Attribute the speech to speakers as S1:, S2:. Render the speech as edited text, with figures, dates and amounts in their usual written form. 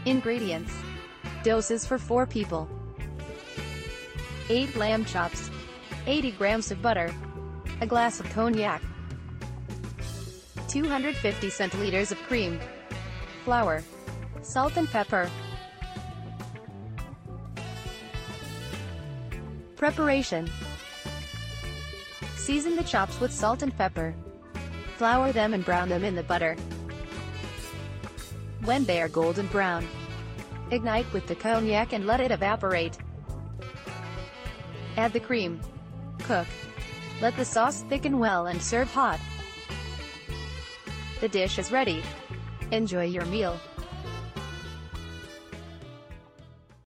S1: Ingredients. Doses for 4 people. 8 lamb chops. 80 grams of butter. A glass of cognac. 250 centiliters of cream. Flour. Salt and pepper. Preparation. Season the chops with salt and pepper. Flour them and brown them in the butter. When they are golden brown, ignite with the cognac and let it evaporate. Add the cream. Cook. Let the sauce thicken well and serve hot. The dish is ready. Enjoy your meal.